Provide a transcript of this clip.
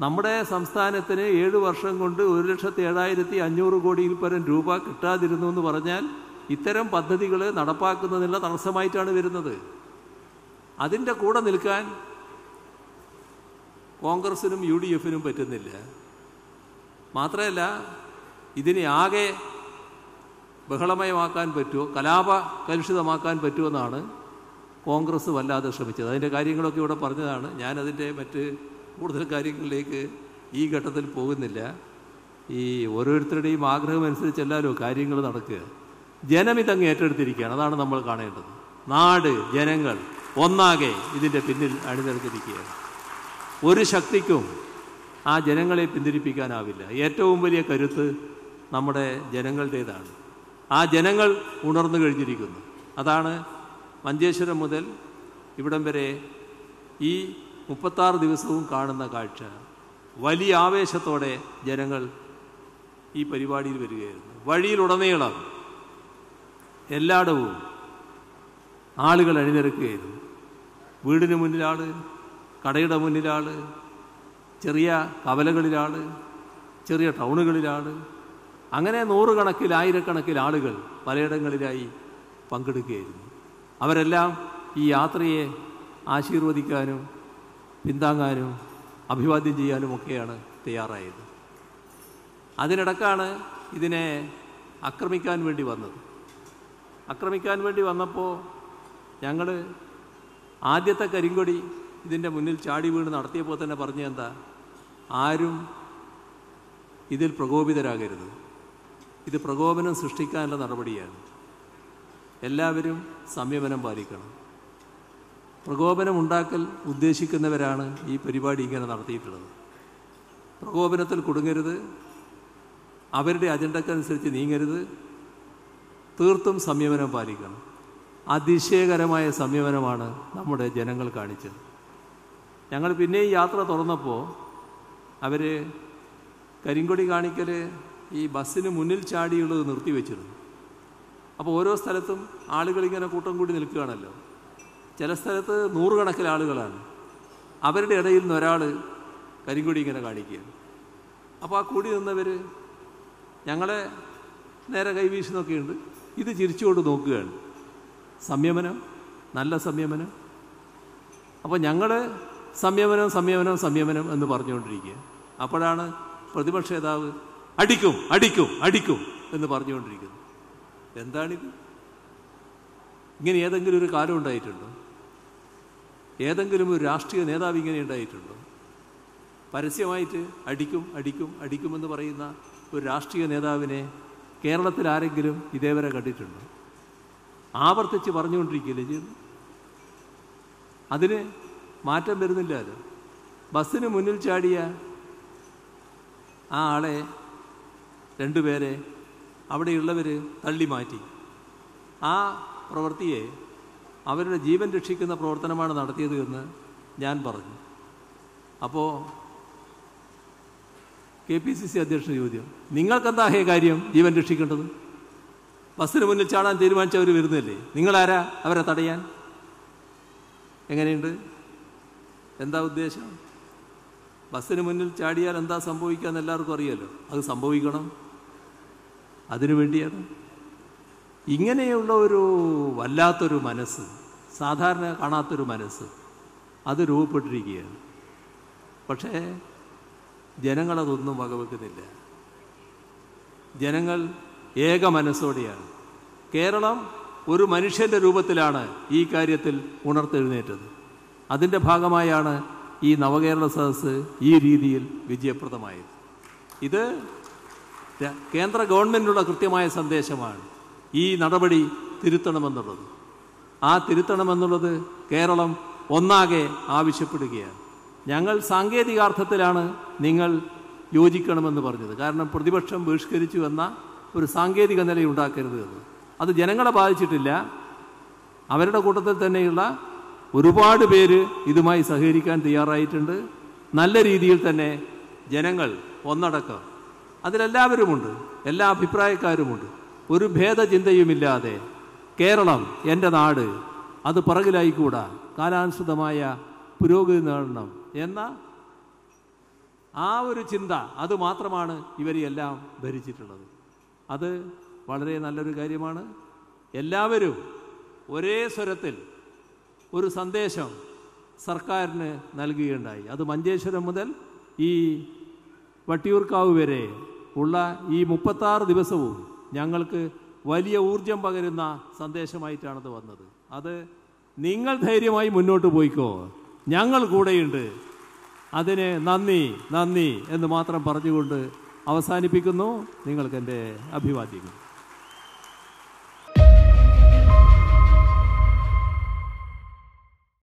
നമ്മുടെ സംസ്ഥാനത്തിന് 7 വർഷം കൊണ്ട് 1,07,500 കോടിയിൽ പരം രൂപ കിട്ടാതിരുന്നു എന്ന് പറഞ്ഞാൽ ഇത്തരം പദ്ധതികൾ നടപ്പാക്കുന്നതിനുള്ള തടസ്സമായിട്ടാണ് വരുന്നത്. അതിൻ്റെ കൂടെ നിൽക്കാൻ കോൺഗ്രസിനും UDF-നും പറ്റുന്നില്ല. മാത്രമല്ല, ഇതിനെ ആകെ ബഹളമയമാക്കാൻ പറ്റുമോ, കലാപകലുഷിതമാക്കാൻ പറ്റുമെന്നാണ് കോൺഗ്രസ് വല്ലാതെ ശ്രമിച്ചത്. അതിൻ്റെ കാര്യങ്ങളൊക്കെ ഇവിടെ പറഞ്ഞതാണ്. ഞാനതിൻ്റെ മറ്റ് കൂടുതൽ കാര്യങ്ങളിലേക്ക് ഈ ഘട്ടത്തിൽ പോകുന്നില്ല. ഈ ഓരോരുത്തരുടെയും ആഗ്രഹമനുസരിച്ചല്ലല്ലോ കാര്യങ്ങൾ നടക്കുക. ജനമിതങ്ങ് ഏറ്റെടുത്തിരിക്കുകയാണ്. അതാണ് നമ്മൾ കാണേണ്ടത്. നാട്, ജനങ്ങൾ ഒന്നാകെ ഇതിൻ്റെ പിന്നിൽ അണിനിരന്നിരിക്കുകയാണ്. ഒരു ശക്തിക്കും ആ ജനങ്ങളെ പിന്തിരിപ്പിക്കാനാവില്ല. ഏറ്റവും വലിയ കരുത്ത് നമ്മുടെ ജനങ്ങളുടേതാണ്. ആ ജനങ്ങൾ ഉണർന്നു കഴിഞ്ഞിരിക്കുന്നു. അതാണ് മഞ്ചേശ്വരം മുതൽ ഇവിടം വരെ ഈ 36 ദിവസവും കാണുന്ന കാഴ്ച. വലിയ ആവേശത്തോടെ ജനങ്ങൾ ഈ പരിപാടിയിൽ വരികയായിരുന്നു. വഴിയിലുടനീളം എല്ലായിടവും ആളുകൾ അണിനിരക്കുകയായിരുന്നു. വീടിന് മുന്നിലാൾ, കടയുടെ മുന്നിലാൾ, ചെറിയ കവലകളിലാൾ, ചെറിയ ടൗണുകളിലാൾ, അങ്ങനെ 100 കണക്കിൽ 1000 ആളുകൾ പലയിടങ്ങളിലായി പങ്കെടുക്കുകയായിരുന്നു. അവരെല്ലാം ഈ യാത്രയെ ആശീർവദിക്കാനും പിന്താങ്ങാനും അഭിവാദ്യം ചെയ്യാനുമൊക്കെയാണ് തയ്യാറായത്. അതിനിടക്കാണ് ഇതിനെ ആക്രമിക്കാൻ വേണ്ടി വന്നത്. ആക്രമിക്കാൻ വേണ്ടി വന്നപ്പോൾ ഞങ്ങൾ ആദ്യത്തെ കരിങ്കൊടി ഇതിൻ്റെ മുന്നിൽ ചാടി വീണ് നടത്തിയപ്പോൾ തന്നെ പറഞ്ഞ എന്താ, ആരും ഇതിൽ പ്രകോപിതരാകരുത്. ഇത് പ്രകോപനം സൃഷ്ടിക്കാനുള്ള നടപടിയാണ്. എല്ലാവരും സംയമനം പാലിക്കണം. പ്രകോപനം ഉണ്ടാക്കൽ ഉദ്ദേശിക്കുന്നവരാണ് ഈ പരിപാടി ഇങ്ങനെ നടത്തിയിട്ടുള്ളത്. പ്രകോപനത്തിൽ കുടുങ്ങരുത്, അവരുടെ അജണ്ടക്കനുസരിച്ച് നീങ്ങരുത്, തീർത്തും സംയമനം പാലിക്കണം. അതിശയകരമായ സംയമനമാണ് നമ്മുടെ ജനങ്ങൾ കാണിച്ചത്. ഞങ്ങൾ പിന്നെ ഈ യാത്ര തുറന്നപ്പോൾ അവർ കരിങ്കൊടി കാണിക്കൽ ഈ ബസ്സിന് മുന്നിൽ ചാടിയുള്ളത് നിർത്തിവെച്ചിരുന്നു. അപ്പോൾ ഓരോ സ്ഥലത്തും ആളുകളിങ്ങനെ കൂട്ടം കൂടി നിൽക്കുകയാണല്ലോ. ചില സ്ഥലത്ത് 100 കണക്കിൽ ആളുകളാണ്. അവരുടെ ഇടയിൽ നിന്ന് ഒരാൾ കരിങ്കൊടി ഇങ്ങനെ കാണിക്കുകയാണ്. അപ്പോൾ ആ കൂടി നിന്നവർ ഞങ്ങളെ നേരെ കൈവീശുന്നൊക്കെയുണ്ട്. ഇത് ചിരിച്ചുകൊണ്ട് നോക്കുകയാണ്. സംയമനം, നല്ല സംയമനം. അപ്പോൾ ഞങ്ങൾ സംയമനം സംയമനം സംയമനം എന്ന് പറഞ്ഞുകൊണ്ടിരിക്കുക. അപ്പോഴാണ് പ്രതിപക്ഷ നേതാവ് അടിക്കും അടിക്കും അടിക്കും എന്ന് പറഞ്ഞുകൊണ്ടിരിക്കുന്നത്. എന്താണിത്? ഇങ്ങനെ ഏതെങ്കിലും ഒരു കാലം ഉണ്ടായിട്ടുണ്ടോ? ഏതെങ്കിലും ഒരു രാഷ്ട്രീയ നേതാവ് ഇങ്ങനെ ഉണ്ടായിട്ടുണ്ടോ? പരസ്യമായിട്ട് അടിക്കും അടിക്കും അടിക്കുമെന്ന് പറയുന്ന ഒരു രാഷ്ട്രീയ നേതാവിനെ കേരളത്തിൽ ആരെങ്കിലും ഇതേവരെ കണ്ടിട്ടുണ്ടോ? ആവർത്തിച്ച് പറഞ്ഞുകൊണ്ടിരിക്കുകയല്ലേ ചെയ്യുന്നു. അതിന് മാറ്റം വരുന്നില്ലല്ലോ. ബസ്സിന് മുന്നിൽ ചാടിയ ആ ആളെ 2 പേരെ അവിടെയുള്ളവർ തള്ളി മാറ്റി. ആ പ്രവൃത്തിയെ അവരുടെ ജീവൻ രക്ഷിക്കുന്ന പ്രവർത്തനമാണ് നടത്തിയത് എന്ന് ഞാൻ പറഞ്ഞു. അപ്പോൾ KPCC അധ്യക്ഷൻ ചോദ്യം, നിങ്ങൾക്കെന്താ കാര്യം ജീവൻ രക്ഷിക്കേണ്ടത്? ബസ്സിന് മുന്നിൽ ചാടാൻ തീരുമാനിച്ചവർ വരുന്നില്ലേ, നിങ്ങളാരാ അവരെ തടയാൻ? എങ്ങനെയുണ്ട്? എന്താ ഉദ്ദേശം? ബസ്സിന് മുന്നിൽ ചാടിയാൽ എന്താ സംഭവിക്കുക എന്ന് എല്ലാവർക്കും അറിയാലോ. അത് സംഭവിക്കണം, അതിനു വേണ്ടിയാണ്. ഇങ്ങനെയുള്ള ഒരു വല്ലാത്തൊരു മനസ്സ്, സാധാരണ കാണാത്തൊരു മനസ്സ്, അത് രൂപപ്പെട്ടിരിക്കുകയാണ്. പക്ഷേ ജനങ്ങളതൊന്നും വകവെക്കുന്നില്ല. ജനങ്ങൾ ഏക മനസ്സോടെയാണ്. കേരളം ഒരു മനുഷ്യൻ്റെ രൂപത്തിലാണ് ഈ കാര്യത്തിൽ ഉണർത്തെഴുന്നേറ്റത്. അതിൻ്റെ ഭാഗമായാണ് ഈ നവകേരള സദസ്സ് ഈ രീതിയിൽ വിജയപ്രദമായത്. ഇത് കേന്ദ്ര ഗവൺമെൻറ്റിനുള്ള കൃത്യമായ സന്ദേശമാണ്. ഈ നടപടി തിരുത്തണമെന്നുള്ളത്. ആ തിരുത്തണമെന്നുള്ളത് കേരളം ഒന്നാകെ ആവശ്യപ്പെടുകയാണ്. ഞങ്ങൾ സാങ്കേതികാർത്ഥത്തിലാണ് നിങ്ങൾ യോജിക്കണമെന്ന് പറഞ്ഞത്. കാരണം പ്രതിപക്ഷം ബഹിഷ്കരിച്ചു എന്ന ഒരു സാങ്കേതിക നിലയുണ്ടാക്കരുത് എന്ന്. അത് ജനങ്ങളെ ബാധിച്ചിട്ടില്ല. അവരുടെ കൂട്ടത്തിൽ തന്നെയുള്ള ഒരുപാട് പേര് ഇതുമായി സഹകരിക്കാൻ തയ്യാറായിട്ടുണ്ട്. നല്ല രീതിയിൽ തന്നെ ജനങ്ങൾ ഒന്നടക്കം അതിലെല്ലാവരുമുണ്ട്, എല്ലാ അഭിപ്രായക്കാരുമുണ്ട്. ഒരു ഭേദചിന്തയുമില്ലാതെ കേരളം എൻ്റെ നാട്, അത് പിറകിലായിക്കൂടാ, കാലാനുസൃതമായ പുരോഗതി നേടണം എന്ന ആ ഒരു ചിന്ത അത് മാത്രമാണ് ഇവരെല്ലാം ഭരിച്ചിട്ടുള്ളത്. അത് വളരെ നല്ലൊരു കാര്യമാണ്. എല്ലാവരും ഒരേ സ്വരത്തിൽ ഒരു സന്ദേശം സർക്കാരിന് നൽകുകയുണ്ടായി. അത് മഞ്ചേശ്വരം മുതൽ ഈ വട്ടിയൂർക്കാവ് വരെ ഉള്ള ഈ 36 ദിവസവും ഞങ്ങൾക്ക് വലിയ ഊർജം പകരുന്ന സന്ദേശമായിട്ടാണത് വന്നത്. അത് നിങ്ങൾ ധൈര്യമായി മുന്നോട്ട് പോയിക്കോ, ഞങ്ങൾ കൂടെയുണ്ട്, അതിന് നന്ദി നന്ദി എന്ന് മാത്രം പറഞ്ഞുകൊണ്ട് അവസാനിപ്പിക്കുന്നു. നിങ്ങൾക്കെൻ്റെ അഭിവാദ്യങ്ങൾ.